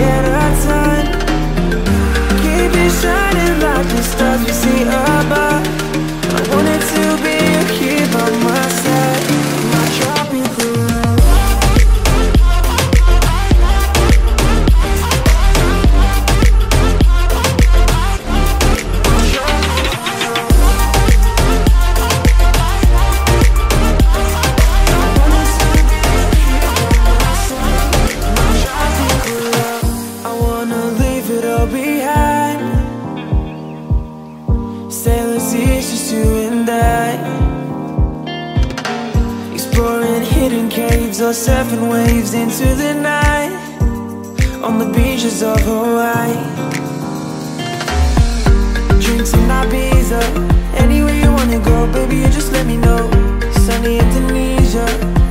at a time. Keep it shining like the stars we see above. I wanted to be here by my side, my tropical love. Behind sailors, it's just you and I, exploring hidden caves or surfing waves into the night on the beaches of Hawaii. Drinks in Ibiza, anywhere you wanna go, baby, you just let me know. Sunny Indonesia,